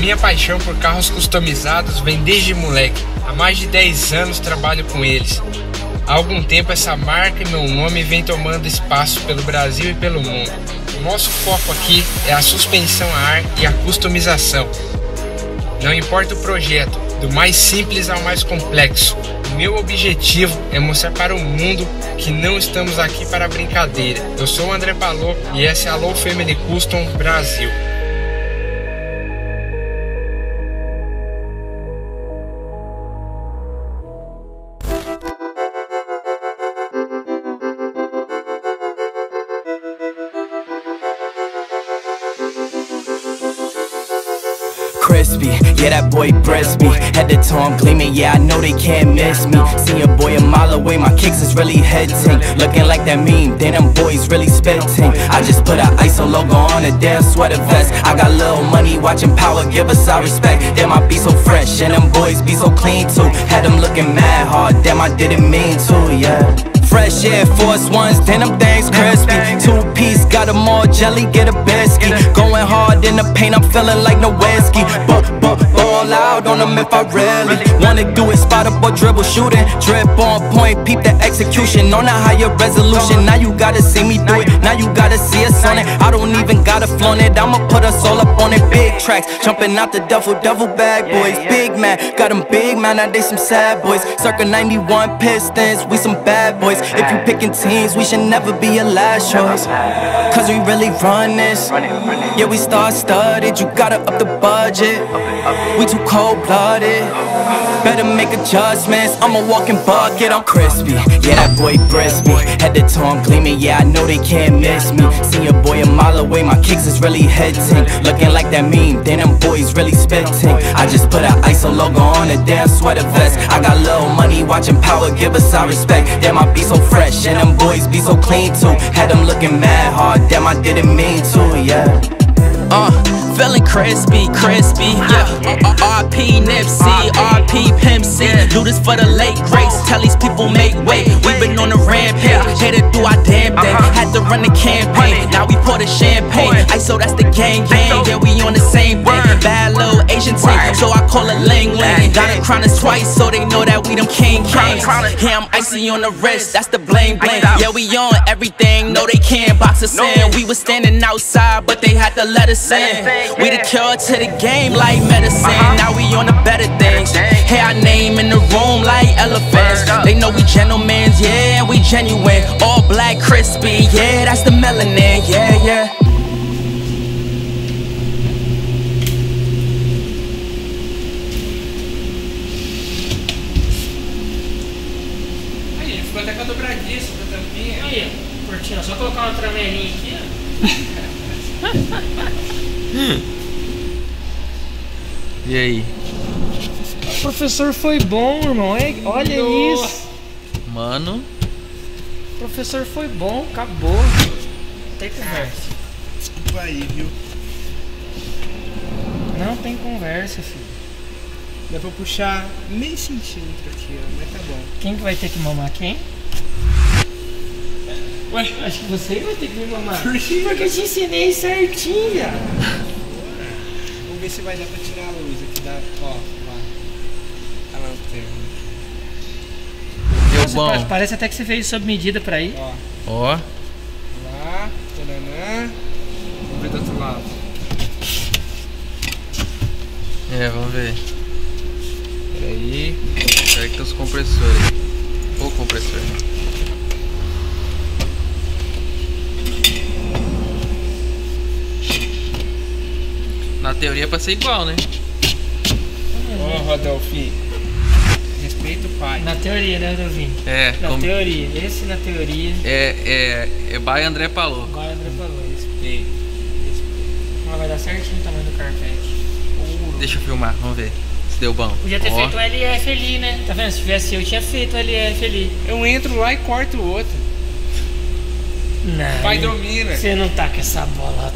minha paixão por carros customizados vem desde moleque. Há mais de 10 anos trabalho com eles. Há algum tempo essa marca e meu nome vem tomando espaço pelo Brasil e pelo mundo. O nosso foco aqui é a suspensão a ar e a customização. Não importa o projeto, do mais simples ao mais complexo. O meu objetivo é mostrar para o mundo que não estamos aqui para brincadeira. Eu sou o André Palô e essa é a Low Family Custom Brasil. Crispy, yeah, that boy breast me. Head to toe, I'm gleaming, yeah, I know they can't miss me. See a boy a mile away, my kicks is really hitting. Looking like that meme, then them boys really spitting. I just put a ISO logo on a damn sweater vest. I got little money, watching power, give us our respect. Damn, I be so fresh, and them boys be so clean too. Had them looking mad hard, damn, I didn't mean to, yeah. Fresh Air Force Ones, then them things crispy. 2-piece, got them all jelly, get a biscuit. Going hard in the paint, I'm feeling like Nowitzki. Ball out on them if I really wanna do it. Spot up or dribble, shooting. Drip on point, peep the execution. On a higher resolution, now you gotta see me do it. Now you gotta see us on it. I don't even gotta flaunt it, I'ma put us all up on it. Big tracks, jumping out the devil bag boys. Big man, got them big man, now they some sad boys. Circa 91 Pistons, we some bad boys. If you picking teams, we should never be your last choice. Cause we really run this. Yeah, we star-studded, you gotta up the budget. We too cold-blooded, better make adjustments. I'm a walking bucket, I'm crispy. Yeah, that boy breast me. Head to toe, I'm gleaming, yeah, I know they can't miss me. See a boy a mile away, my kicks is really hitting. Looking like that meme, then them boys really spitting. I just put a ISO logo on a damn sweater vest. I got little money, watching power, give us our respect. Damn, I be so fresh, and them boys be so clean too. Had them looking mad hard, damn, I didn't mean to, yeah. Feeling crispy, yeah. RP Nipsey, RP Pimp C. Do this for the late greats, tell these people make way. We been on a rampage, had to do our damn thing. Had to run the campaign, now we pour the champagne. ISO, that's the gang, yeah, we on the same thing. Bad little Asian team, so I call it Ling Ling. Gotta crown us twice, so they know that we them king kings. Yeah, I'm icy on the wrist, that's the bling bling. Yeah, we on everything, no they can't box us in. We was standing outside, but they had to let us in. We the cure to the game like medicine. Now we on the better things. Hear our name in the room like elephants. They know we gentlemen, yeah, we genuine. All black, crispy, yeah, that's the melanin, yeah, yeah. Aí, ficou até com a dobradiça da tampinha. Aí, cortina, só colocar uma tramelinha aqui, E aí? O professor foi bom, irmão. Olha isso. Mano. O professor foi bom, acabou. Não tem conversa. Desculpa aí, viu? Não tem conversa, filho. Dá pra puxar meio centímetro aqui, ó, mas tá bom. Quem que vai ter que mamar quem? Ué? Acho que você vai ter que me mamar. Por quê? Porque eu te ensinei certinho. Vamos ver se vai dar pra tirar a luz aqui da. Ó, lá. A lanterna. Deu Nossa, bom. parece até que você fez sob medida pra ir. Ó. Ó. Lá. Taranã. Vamos ver do outro lado. É, vamos ver. Peraí. Será que tem os compressores? O compressor. Na teoria é pra ser igual, né? Ó, Rodolfinho. Respeita o pai. Na teoria, né, Rodolfinho? É, Na teoria. Esse na teoria. é by André Palô. Agora André falou. Respeita. Mas vai dar certinho o tamanho do carpete. Deixa eu filmar, vamos ver se deu bom. Podia ter Ó. feito o LF ali, né? Tá vendo? Se tivesse eu tinha feito o LF ali. Eu entro lá e corto o outro. Não. Pai domina. Você não tá com essa bola.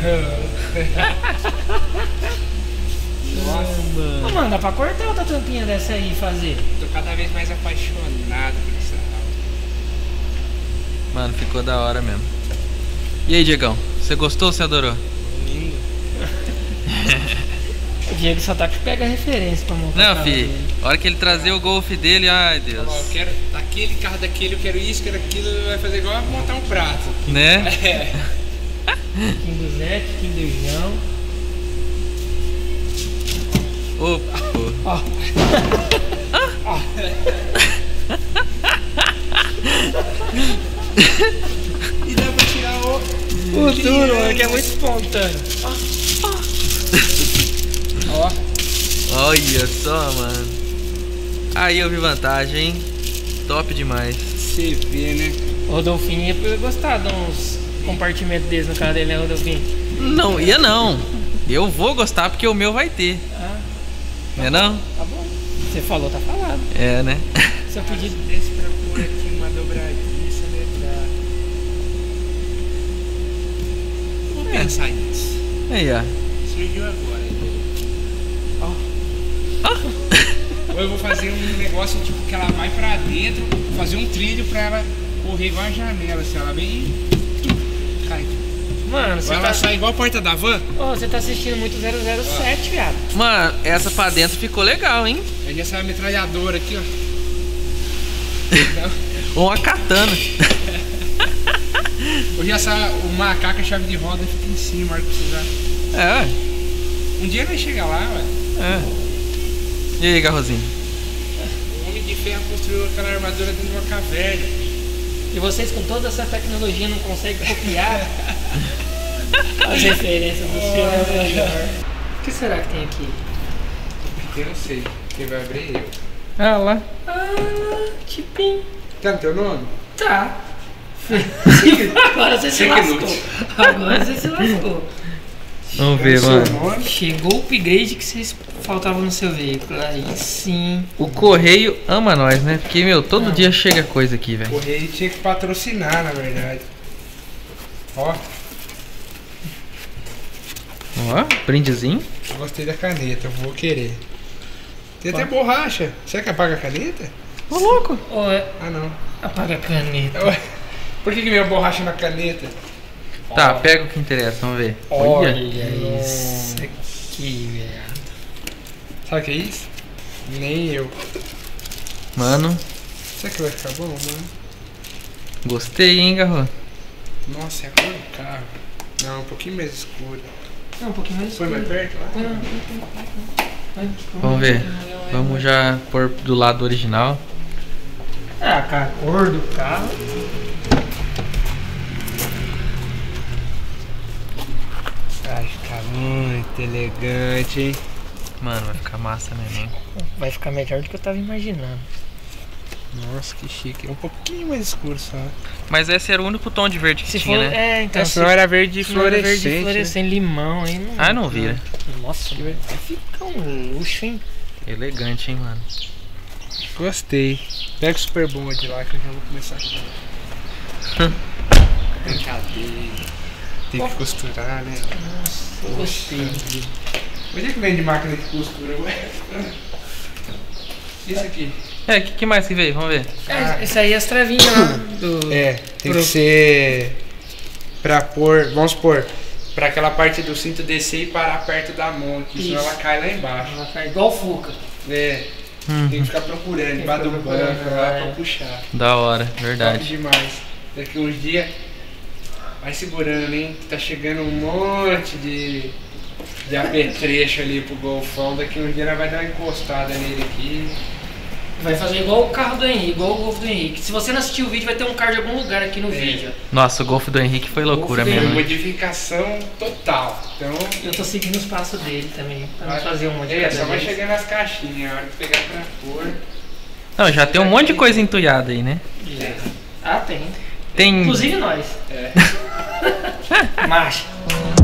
Nossa, Ô, mano, dá pra cortar outra tampinha dessa aí e fazer? tô cada vez mais apaixonado por essa aula. Mano, ficou da hora mesmo. E aí, Diegão? Você gostou ou você adorou? Lindo. Diego só tá que pega referência pra montar. Não, fi. A hora que ele trazer o Golf dele, ai Deus. Eu quero aquele carro daquele, eu quero isso, quero aquilo, vai fazer igual montar um prato. Né? É. Kim do Zé, Kim do João. Opa. E dá pra tirar o duro, mano, que é muito espontâneo. Ó. Olha só, mano. Aí eu vi vantagem, hein? Top demais. Você vê, né? O Rodolfinho ia gostar de uns compartimentos desses no carro dele, né, Rodolfinho? Não, ia não. Eu vou gostar porque o meu vai ter. Ah, Não é não? tá bom. Você falou, tá falado. É, né? Seu pedido. Desse pra pôr aqui uma dobradiça, né? Vou pensar nisso. Aí, ó. Surgiu agora. Ou eu vou fazer um negócio tipo que ela vai pra dentro, fazer um trilho pra ela correr igual a janela, assim, ela bem. Cai. Mano, você Ou ela tá... sai igual a porta da van. Ô, você tá assistindo muito 007, viado. Mano, essa pra dentro ficou legal, hein? Aí já sai a metralhadora aqui, ó. Ou uma katana. Ou já sai o macaco, a chave de roda fica em cima, na hora que precisar. É, Um dia vai chegar lá, ué. é. E aí, Garrozinho? O Homem de Ferro construiu aquela armadura dentro de uma caverna. E vocês com toda essa tecnologia não conseguem copiar as referências do filme. O que será que tem aqui? Eu não sei. Quem vai abrir é eu. Ah lá. Ah, tipinho. Tá no teu nome? Tá. Agora você se lascou. Agora você se lascou. Vamos ver, mano. Nome. Chegou o upgrade que vocês faltavam no seu veículo. Aí sim. O correio ama nós, né? Porque, meu, todo dia chega coisa aqui, O velho. Correio tinha que patrocinar, na verdade. Ó, Ó, brindezinho. eu gostei da caneta, eu vou querer. Tem até borracha. Será que apaga a caneta? Ô, louco. Ó, Ah, não. apaga a caneta. Ué, por que veio a borracha na caneta? Tá, pega o que interessa, vamos ver. Olha Olha. isso aqui, velho. Sabe o que é isso? Nem eu. Mano, Será que vai ficar bom, mano? gostei, hein, Garro? Nossa, é a cor do carro. Não, um pouquinho mais escuro. Não, um pouquinho mais. Foi mais perto lá? Vamos ver. Vamos já pôr do lado original. Ah, com a cor do carro. Vai ficar muito elegante, hein? Mano, vai ficar massa, né, Vai ficar melhor do que eu tava imaginando. Nossa, que chique. É um pouquinho mais escuro só. Mas esse era o único tom de verde que Se tinha, for, né? é, então. É, senão era verde se não era fluorescente. verde fluorescente, limão aí não. Ah, não vira. Nossa, vai ficar um luxo, hein? Elegante, hein, mano. Gostei. Pega o super bom de lá que eu já vou começar aqui. Brincadeira. Tem que costurar, né? Nossa, eu gostei. Onde é que vende máquina de costura? Ué? Isso aqui. É, o que mais que veio? Vamos ver. É, isso aí é as travinhas lá do. É, tem que ser pra pôr, vamos supor, pra aquela parte do cinto descer e parar perto da mão, que senão Isso. ela cai lá embaixo. Ela tá igual Fuca. É, tem que ficar procurando debaixo do banco lá pra puxar. Da hora, Top verdade. demais. Daqui uns dias, vai segurando, hein? Tá chegando um monte de apetrecho ali pro Golfão. Daqui uns dias ela vai dar uma encostada nele aqui. Vai fazer igual o carro do Henrique, igual o Golf do Henrique. Se você não assistiu o vídeo, vai ter um card em algum lugar aqui no vídeo. Nossa, o Golf do Henrique foi loucura Golf do Foi mesmo. modificação total. Então, Eu tô seguindo os passos dele também, pra não vai- fazer um monte de É, cada só vai vez. chegando nas caixinhas, a hora que pegar pra pôr. Não, já tem um monte de coisa entulhada aí, né? Ah, tem. Tem. Inclusive nós. É. Marcha.